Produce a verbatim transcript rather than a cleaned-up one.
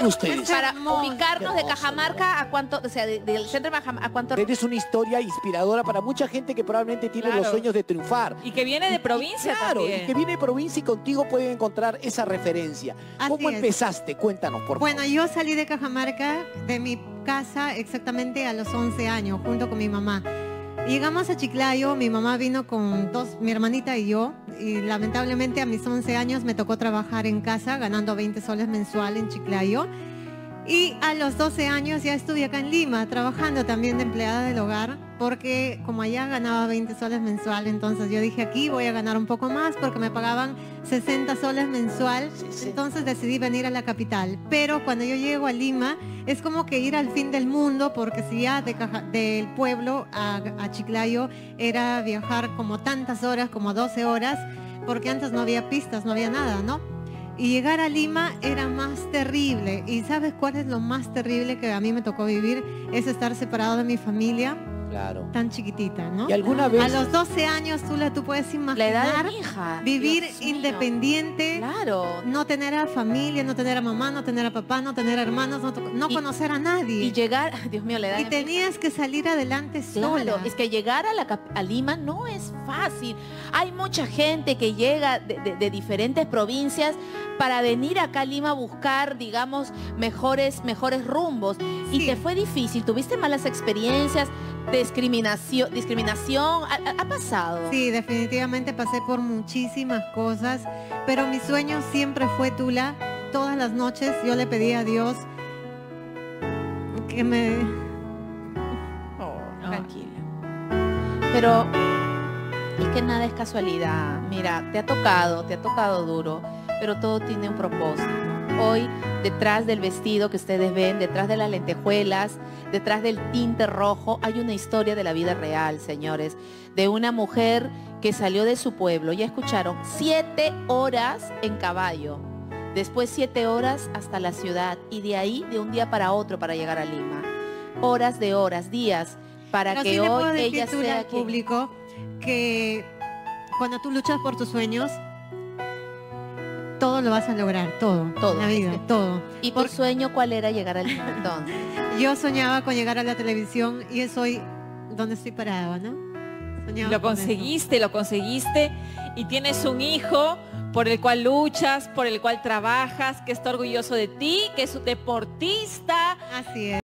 viven ustedes? Para hermoso. ubicarnos de Hermoso, Cajamarca a cuánto, o sea, de- del centro de Cajamarca a cuánto... Eres una historia inspiradora para mucha gente que probablemente tiene Claro. los sueños de triunfar. Y que viene de provincia Claro, también. y que viene de provincia y contigo pueden encontrar esa referencia. Así ¿Cómo es. empezaste? Cuéntanos, por Bueno, favor. yo salí de Cajamarca, de mi casa, exactamente a los once años, junto con mi mamá. Llegamos a Chiclayo, mi mamá vino con dos, mi hermanita y yo, y lamentablemente a mis once años me tocó trabajar en casa, ganando veinte soles mensual en Chiclayo. Y a los doce años ya estuve acá en Lima, trabajando también de empleada del hogar, porque como allá ganaba veinte soles mensual, entonces yo dije aquí voy a ganar un poco más porque me pagaban sesenta soles mensual, Sí, sí. entonces decidí venir a la capital. Pero cuando yo llego a Lima, es como que ir al fin del mundo, porque si ya de Caja- del pueblo a, a Chiclayo era viajar como tantas horas, como doce horas, porque antes no había pistas, no había nada, ¿no? Y llegar a Lima era más terrible. ¿Y sabes cuál es lo más terrible que a mí me tocó vivir? Es estar separado de mi familia Claro. tan chiquitita, ¿no? ¿Y alguna vez? A los doce años, tú, la, tú puedes La edad imaginar de mi hija. vivir Dios mío. independiente, Claro. no tener a familia, no tener a mamá, no tener a papá, no tener a hermanos, no, to- no Y- conocer a nadie. Y llegar, ay, Dios mío, la edad Y de mi hija. tenías que salir adelante sola. Claro, es que llegar a, la, cap- a Lima no es fácil. Hay mucha gente que llega de, de- de diferentes provincias para venir acá a Lima a buscar, digamos, mejores, mejores rumbos. Y Sí. te fue difícil, tuviste malas experiencias, discriminación, discriminación, ha, ha- ha pasado. Sí, definitivamente pasé por muchísimas cosas, pero mi sueño siempre fue Tula. Todas las noches yo le pedí a Dios que me... Oh, tranquila. Pero es que nada es casualidad. Mira, te ha tocado, te ha tocado duro, pero todo tiene un propósito. Hoy, detrás del vestido que ustedes ven, detrás de las lentejuelas, detrás del tinte rojo, hay una historia de la vida real, señores, de una mujer que salió de su pueblo. Ya escucharon, siete horas en caballo, después siete horas hasta la ciudad y de ahí de un día para otro para llegar a Lima. Horas de horas, días, para Pero que sí le puedo hoy decir, ella Tula, sea al quien... público que cuando tú luchas por tus sueños, todo lo vas a lograr, todo, Todo, en la vida, es que- todo. ¿Y tu Por- sueño cuál era llegar al Lima entonces? Yo soñaba con llegar a la televisión y es hoy donde estoy parada, ¿no? Soñaba Lo con eso. conseguiste, lo conseguiste y tienes un hijo por el cual luchas, por el cual trabajas, que está orgulloso de ti, que es un deportista. Así es.